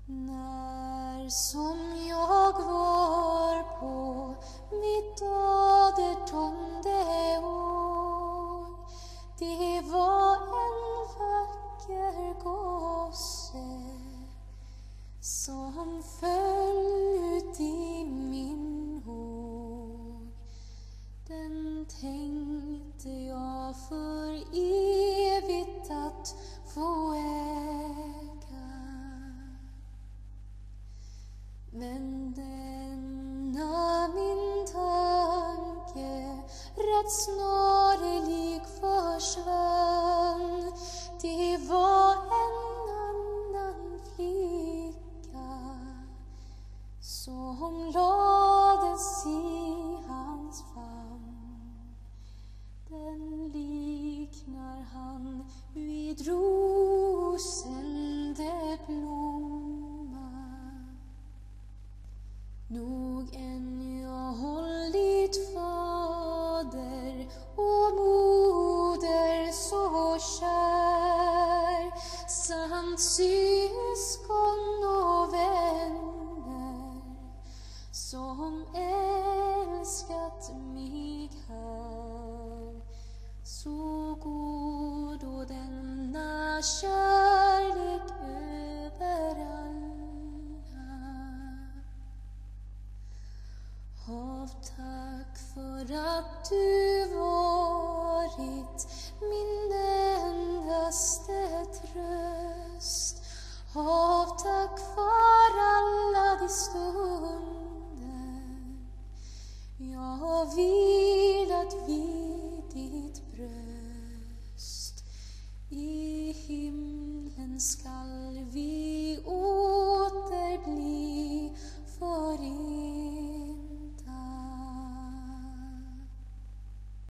När som jag var på mitt adertonde år, det var en vacker gosse som föll ut i min håg. Den tänkte jag för evigt att få äga. Men denna min tanke rätt snarlik försvann. Det var en annan flicka som lades i hans famn. Den liknar han vid rosende blomma. Nog än jag hållit fader och moder så kär, samt syskon och vänner som älskat mig här, så går då denna kärlek över alla. Hav tack för att du varit min endaste tröst. Hav tack för alla de stunder jag vilat vid ditt bröst. I himlen skall vi åter bli för